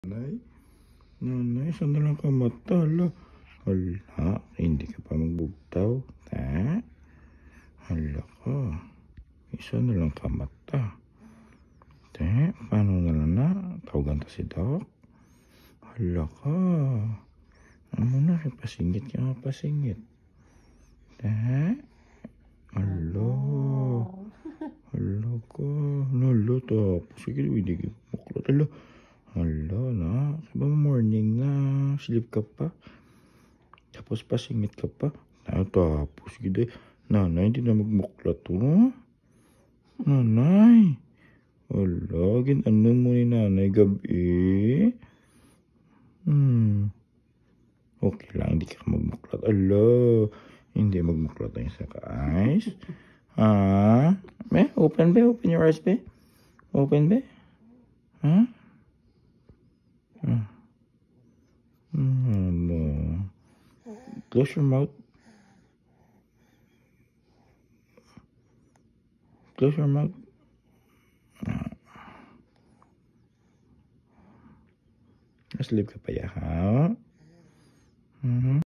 Nanay, nanay, saan na lang ka mata? Hala, hindi ka pa magbugtaw. Ha? Hala ka. Isa na lang ka mata. Paano na lang na? Tawagan ta si Doc. Hala ka. Ano na, pasingit ka nga pasingit. Hala. Hala ka. Hala tapos. Sige, hindi ka muklat. Hala. Hala na. Diba morning na. Sleep ka pa. Tapos pasingit ka pa. Tapos gede. Nanay, hindi na magmuklat to. Nanay. Hala, ginanong mo ni nanay gabi. Okay lang, hindi ka magmuklat. Hala, hindi magmuklat ang isa ka eyes. Open your eyes, be. Open, be. Close your mouth. Close your mouth. Sleep ka pa ya, ha?